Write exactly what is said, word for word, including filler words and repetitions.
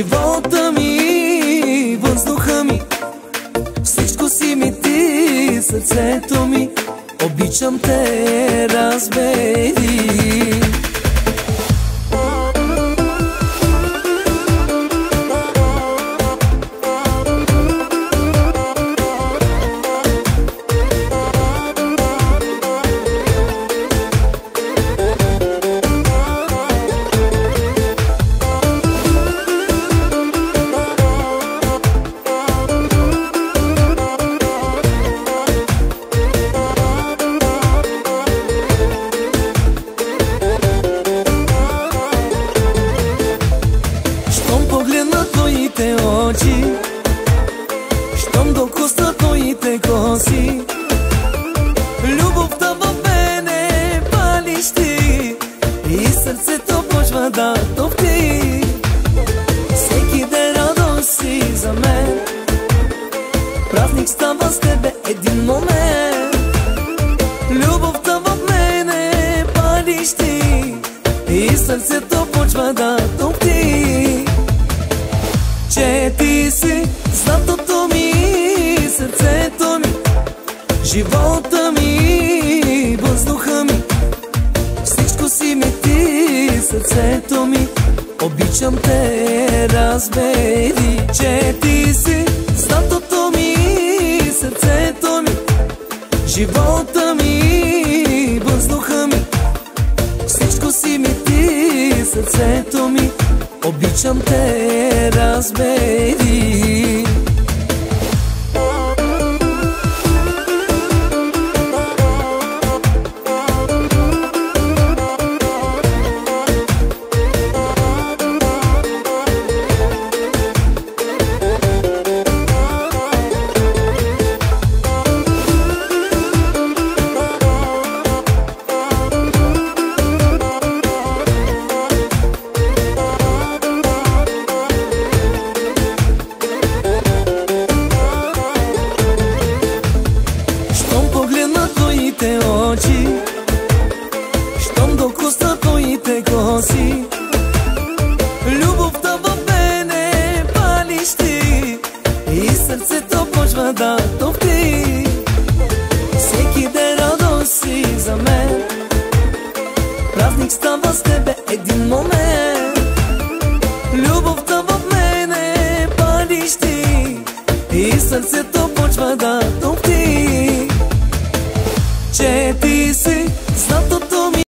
живота ми, въздуха ми, всичко си ми ти, сърцето ми. Обичам те, разбери. Твоите очи, щом докосна твоите коси, любовта в мене палищи и сърцето почва да топти. Всеки ден радост си за мен, празник става с тебе един момент. Любовта в мене палищи и сърцето почва да топти. Че ти си златото ми, сърцето ми, живота ми, въздуха ми, всичко си ми ти, сърцето ми. Обичам те, разбери. Че ти си златото ми, сърцето ми, живота ми, въздуха ми, всичко си ми ти, сърцето ми. Обичам те, разбери. Твоите очи, щом докосна твоите коси, любовта в мене палищи и сърцето почва да топти. Всеки ден радост си за мен, празник става с тебе един момент. Любовта в